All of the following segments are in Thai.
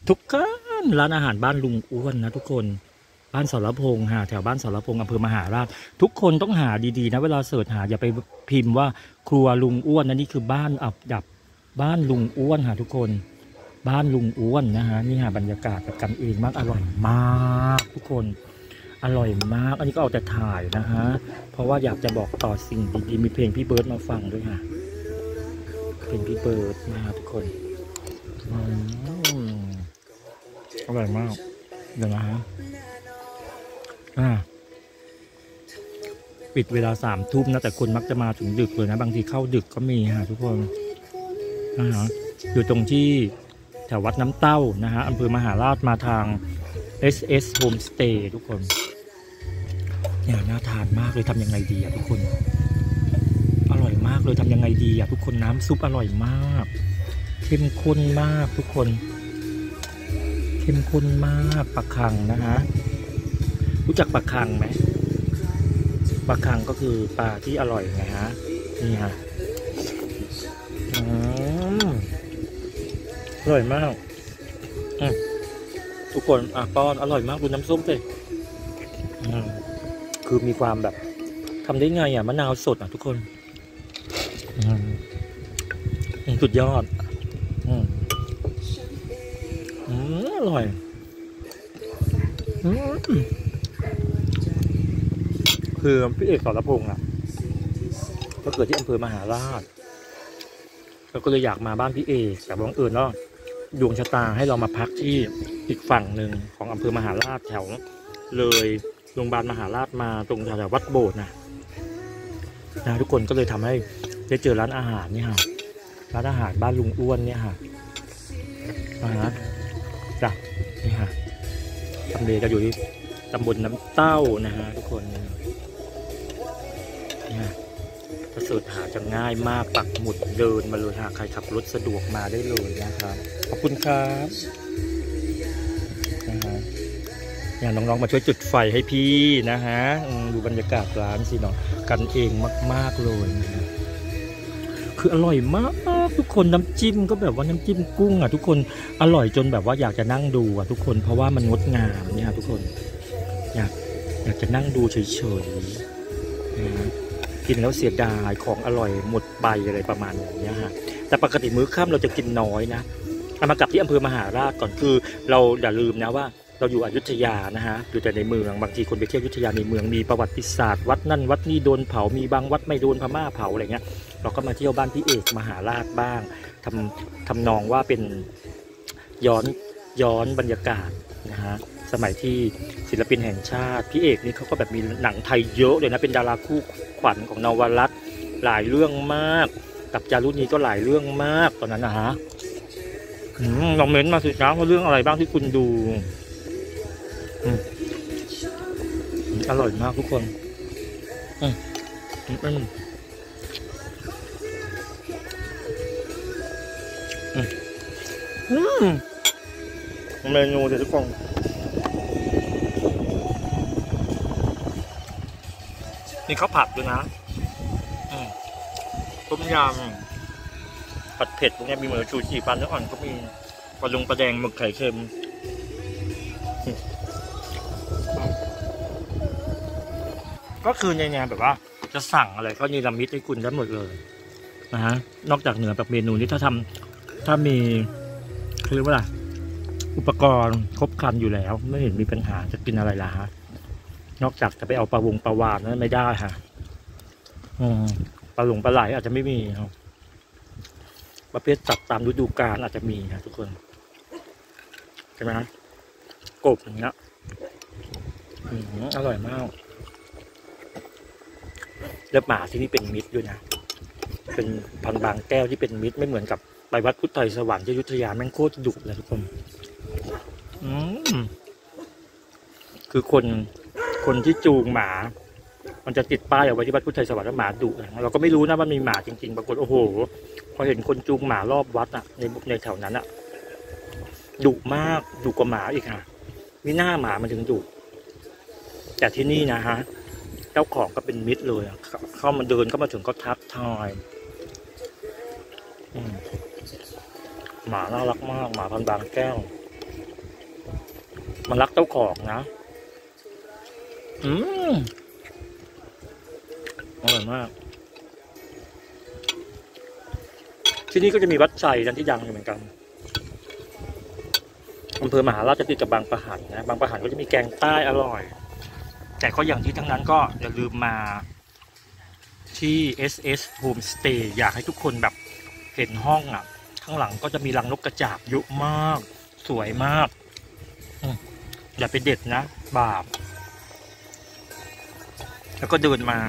ทุกคนร้านอาหารบ้านลุงอ้วนนะทุกคนบ้านสรพงษ์แถวบ้านสรพงษ์อำเภอมหาราชทุกคนต้องหาดีๆนะเวลาเสิร์ชหาอย่าไปพิมพ์ว่าครัวลุงอ้วนนะนี่คือบ้านอับดับบ้านลุงอ้วนทุกคนบ้านลุงอ้วนนะฮะนี่บรรยากาศแบบกันเองมากอร่อยมากทุกคนอร่อยมากอันนี้ก็เอาแต่ถ่ายนะฮะเพราะว่าอยากจะบอกต่อสิ่งดีๆมีเพลงพี่เบิร์ดมาฟังด้วยค่ะเพลงพี่เบิร์ดนะฮะทุกคนอร่อยมากเดี๋ยวนะฮะปิดเวลา3 ทุ่มนะแต่คนมักจะมาถึงดึกเลยนะบางทีเข้าดึกก็มีทุกคนอยู่ตรงที่แถววัดน้ำเต้านะฮะอำเภอมหาราชมาทาง SS Homestay ทุกคนเนี่ยน่าทานมากเลยทำยังไงดีทุกคนอร่อยมากเลยทำยังไงดีทุกคนน้ำซุปอร่อยมากเข้มข้นมากทุกคนเข้มข้นมากปลาคังนะฮะรู้จักปลาคังไหมปลาคังก็คือปลาที่อร่อยไงฮะนี่ฮะอร่อยมากทุกคนป้อนอร่อยมากดูน้ำส้มสิคือมีความแบบทำได้ไงมะนาวสดทุกคนสุดยอดอร่อยคือพี่เอกสรพงษ์ก็เกิดที่อำเภอมหาราชเราก็เลยอยากมาบ้านพี่เอกแต่บังเอิญว่าดวงชะตาให้เรามาพักที่อีกฝั่งหนึ่งของอำเภอมหาราชแถวเลยโรงพยาบาลมหาราชมาตรงแถววัดโบสถ์นะทุกคนก็เลยทำให้ได้เจอร้านอาหารนี่ร้านอาหารบ้านลุงอ้วนเนี่ยจ้ะนี่ตำเลก็อยู่ที่ตำบลน้ำเต้านะฮะทุกคนถ้าเสิร์ชหาจะง่ายมากปักหมุดเดินมาเลยใครขับรถสะดวกมาได้เลยนะครับขอบคุณครับอย่างน้องๆมาช่วยจุดไฟให้พี่นะฮะดูบรรยากาศร้านสิเนาะกันเองมากๆเลยนะคืออร่อยมากทุกคนน้ำจิ้มก็แบบว่าน้ำจิ้มกุ้งทุกคนอร่อยจนแบบว่าอยากจะนั่งดูทุกคนเพราะว่ามันงดงามเนี่ยทุกคนอยากจะนั่งดูเฉยๆกินแล้วเสียดายของอร่อยหมดไปอะไรประมาณอย่างนี้แต่ปกติมื้อค่ำเราจะกินน้อยนะมากลับที่อำเภอมหาราชก่อนคือเราอย่าลืมนะว่าเราอยู่อยุธยาอยู่แต่ในเมืองบางทีคนไปเที่ยวอยุธยาในเมืองมีประวัติศาสตร์วัดนั่นวัดนี่โดนเผามีบางวัดไม่โดนพม่าเผาอะไรเงี้ยเราก็มาเที่ยวบ้านพี่เอกมหาราชบ้างทำนองว่าเป็นย้อนบรรยากาศสมัยที่ศิลปินแห่งชาติพี่เอกนี่เขาก็แบบมีหนังไทยเยอะเลยนะเป็นดาราคู่ขวัญของนวรัตน์หลายเรื่องมากกับจารุณีก็หลายเรื่องมากตอนนั้นลองเม้นมาสิครับว่าเรื่องอะไรบ้างที่คุณดูอร่อยมากทุกคนเมนูเดี๋ยวทุกคนนี่ข้าวผัดด้วยนะต้มยำผัดเผ็ดพวกนี้มีเหมือนชูชีปลาเนื้ออ่อนก็มีปลาแดงหมึกไข่เค็มก็คือในงานแบบว่าจะสั่งอะไรก็นิรมิตให้คุณได้หมดเลยนอกจากเหนือแบบเมนูนี้ถ้ามีคือว่าอุปกรณ์ครบครันอยู่แล้วไม่เห็นมีปัญหาจะกินอะไรล่ะนอกจากจะไปเอาปลาวาฬนั้นไม่ได้ปลาไหลอาจจะไม่มีประเภทจัดตามฤดูกาลอาจจะมีทุกคนใช่ไหมกบอย่างเงี้ยอร่อยมากแล้วหมาที่นี่เป็นมิตรด้วยนะเป็นพันธุ์บางแก้วที่เป็นมิตรไม่เหมือนกับไปวัดพุทธไทยสวรรค์ที่อยุธยาแม่งโคตรดุเลยทุกคนคือคนที่จูงหมามันจะติดป้ายเอาไว้ที่วัดพุทธไทยสวรรค์ว่าหมาดุเราก็ไม่รู้นะว่ามีหมาจริงๆปรากฏโอ้โหพอเห็นคนจูงหมารอบวัดในแถวนั้นดุมากดุกว่าหมาอีกมีหน้าหมามันถึงดุแต่ที่นี่นะเจ้าของก็เป็นมิตรเลยเข้ามาเดินก็มาถึงก็ทักทายหมาน่ารักมากหมาพันธุ์บางแก้วมันรักเจ้าของนะอร่อยมากที่นี่ก็จะมีวัดชัยนันที่ดังเหมือนกันอำเภอมหาราชจะติดกับบางปะหันนะบางปะหันก็จะมีแกงใต้อร่อยแต่ก็อย่างที่ทั้งนั้นก็อย่าลืมมาที่ SS Homestay อยากให้ทุกคนแบบเห็นห้องอ่ะข้างหลังก็จะมีรังนกกระจาบเยอะมากสวยมากอย่าไปเด็ดนะบาปแล้วก็เดินมา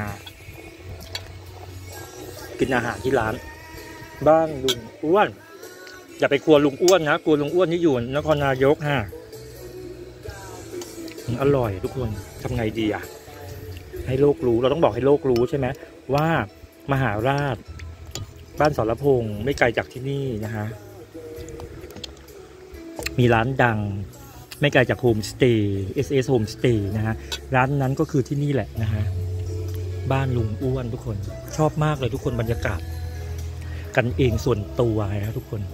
กินอาหารที่ร้านบ้านลุงอ้วนอย่าไปกลัวลุงอ้วนนะกลัวลุงอ้วนที่อยู่นครนายกฮะอร่อยทุกคนทำไงดีอ่ะให้โลกรู้เราต้องบอกให้โลกรู้ใช่ไหมว่ามหาราชบ้านสรพงษ์ไม่ไกลจากที่นี่นะฮะมีร้านดังไม่ไกลจากโฮมสเตย์ SS Homestay นะฮะร้านนั้นก็คือที่นี่แหละนะฮะบ้านลุงอ้วนทุกคนชอบมากเลยทุกคนบรรยากาศกันเองส่วนตัวนะทุกคน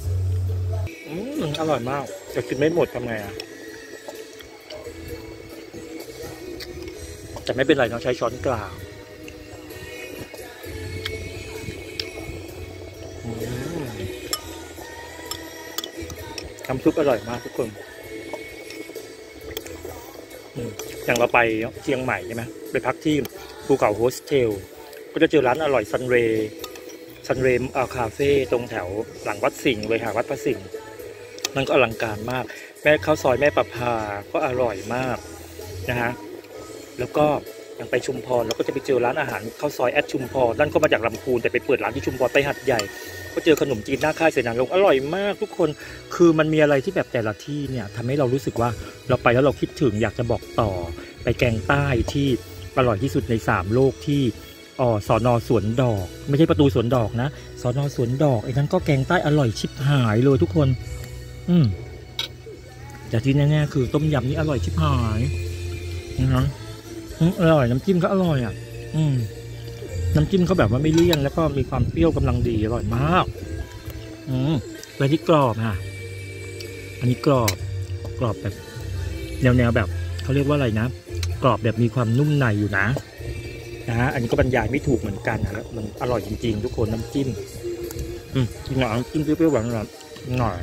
อร่อยมากแต่กินไม่หมดทำไงอ่ะแต่ไม่เป็นไรเราใช้ช้อนกลางน้ำซุปอร่อยมากทุกคนอย่างเราไปเชียงใหม่ใช่ไหมไปพักที่ภูเขาโฮสเทลก็จะเจอร้านอร่อยซันเรย์คาเฟ่ตรงแถวหลังวัดสิงห์เลยค่ะวัดพระสิงห์มันก็อลังการมากแม่ข้าวซอยแม่ประภาก็อร่อยมากนะฮะแล้วก็ยังไปชุมพรแล้วก็จะไปเจอร้านอาหารข้าวซอยแอดชุมพรนั่นก็มาจากลำพูนแต่ไปเปิดร้านที่ชุมพรไปหัดใหญ่ก็เจอขนมจีนหน้าค่ายเสนาลงอร่อยมากทุกคนคือมันมีอะไรที่แบบแต่ละที่เนี่ยทำให้เรารู้สึกว่าเราไปแล้วเราคิดถึงอยากจะบอกต่อไปแกงใต้ที่อร่อยที่สุดใน3โลกที่สน.สวนดอกไม่ใช่ประตูสวนดอกนะสน.สวนดอกไอ้นั้นก็แกงใต้อร่อยชิบหายเลยทุกคนแต่ที่แน่ๆคือต้มยำนี่อร่อยชิบหายนะอร่อยน้ำจิ้มก็อร่อยอ่ะน้ำจิ้มเขาแบบว่าไม่เลี่ยนแล้วก็มีความเปรี้ยวกำลังดีอร่อยมากแล้วที่กรอบค่ะอันนี้กรอบแบบแนวแบบเขาเรียกว่าอะไรนะกรอบแบบมีความนุ่มในอยู่นะอันนี้ก็บรรยายไม่ถูกเหมือนกันนะแล้วมันอร่อยจริงๆทุกคนน้ำจิ้มกินหน่อยน้ำจิ้มเปรี้ยวๆหวานๆหน่อย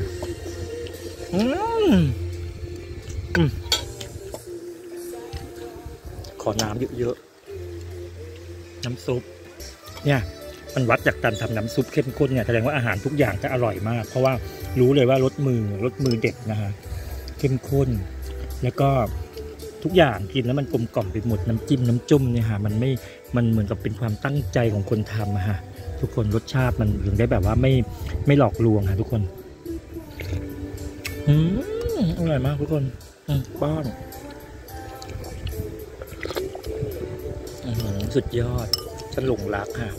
ขอน้ำเยอะๆน้ำซุปเนี่ยมันวัดจากการทำน้ำซุปเข้มข้นเนี่ยแสดงว่าอาหารทุกอย่างจะอร่อยมากเพราะว่ารู้เลยว่ารสมือเด็ดนะฮะเข้มข้นแล้วก็ทุกอย่างกินแล้วมันกลมกล่อมไปหมดน้ำจิ้มน้ำจุ่มเนี่ยฮะมันเหมือนกับเป็นความตั้งใจของคนทำฮะทุกคนรสชาติมันถึงได้แบบว่าไม่หลอกลวงฮะทุกคนอร่อยมากทุกคนป้อนสุดยอดฉันหลงรักค่ะ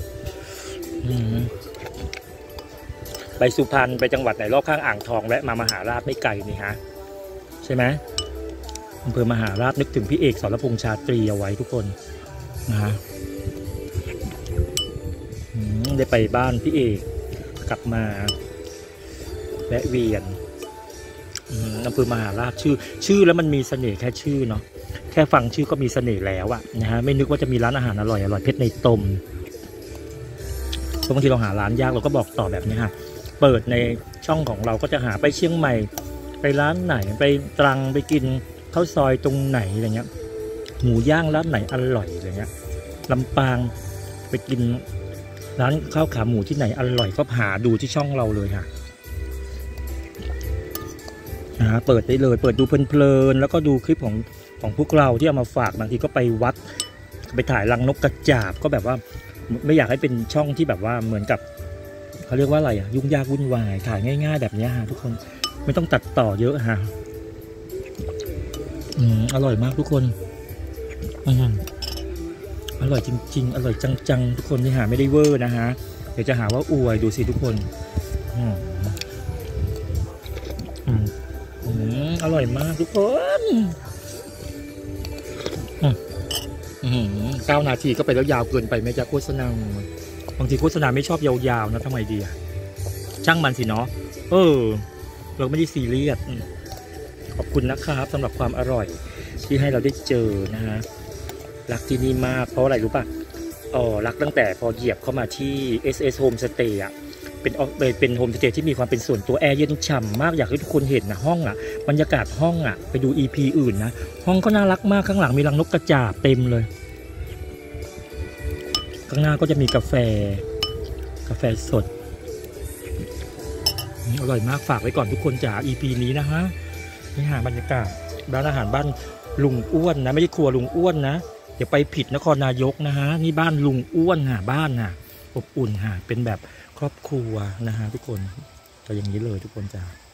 ไปสุพรรณไปจังหวัดไหนรอบข้างอ่างทองแวะมหาราชไม่ไกลนี่ฮะใช่ไหมอำเภอมหาราชนึกถึงพี่เอกสรพงษ์ชาตรีเอาไว้ทุกคนนะฮะได้ไปบ้านพี่เอกกลับมาแวะเวียนอำเภอมหาราชชื่อแล้วมันมีเสน่ห์แค่ชื่อเนาะแค่ฟังชื่อก็มีเสน่ห์แล้วอะนะฮะไม่นึกว่าจะมีร้านอาหารอร่อยเพชรในตมบางทีเราหาร้านยากเราก็บอกต่อแบบนี้ฮะเปิดในช่องของเราก็จะหาไปเชียงใหม่ไปร้านไหนไปตรังไปกินข้าวซอยตรงไหนอะไรเงี้ยหมูย่างร้านไหนอร่อยอะไรเงี้ยลำปางไปกินร้านข้าวขาหมูที่ไหนอร่อยก็หาดูที่ช่องเราเลยค่ะเปิดได้เลยเปิดดูเพลินๆแล้วก็ดูคลิปของพวกเราที่เอามาฝากบางทีก็ไปวัดไปถ่ายรังนกกระจาบก็แบบว่าไม่อยากให้เป็นช่องที่แบบว่าเหมือนกับเขาเรียกว่าอะไรอะยุ่งยากวุ่นวายถ่ายง่ายๆแบบนี้ฮะทุกคนไม่ต้องตัดต่อเยอะฮะอร่อยมากทุกคนอร่อยจริงๆอร่อยจังๆทุกคนที่หาไม่ได้เวอร์นะฮะเดี๋ยวจะหาว่าอวยดูสิทุกคนอร่อยมากทุกคน9 นาทีก็ไปแล้วยาวเกินไปไหมจ๊ะโฆษณาบางทีโฆษณาไม่ชอบยาวๆนะทำไมดีช่างมันสิเนาะเราไม่ได้ซีเรียสอบคุณนะครับสำหรับความอร่อยที่ให้เราได้เจอนะฮะรักที่นี่มากเพราะอะไรรู้ป่ะรักตั้งแต่พอเหยียบเข้ามาที่ SS Home Stay อ่ะเป็นโฮมสเตย์ที่มีความเป็นส่วนตัวแอร์เย็นฉ่ำมากอยากให้ทุกคนเห็นนะห้องอ่ะบรรยากาศห้องอ่ะไปดู EP อื่นนะห้องก็น่ารักมากข้างหลังมีรังนกกระจาบเต็มเลยข้างหน้าก็จะมีกาแฟสดอร่อยมากฝากไว้ก่อนทุกคนจ๋า EP นี้นะฮะนี่หาบรรยากาศร้านอาหารบ้านลุงอ้วนนะไม่ใช่ครัวลุงอ้วนนะเดี๋ยวไปผิดนครนายกนะฮะนี่บ้านลุงอ้วนบ้านอบอุ่นเป็นแบบครอบครัวนะฮะทุกคนก็อย่างนี้เลยทุกคนจ๋า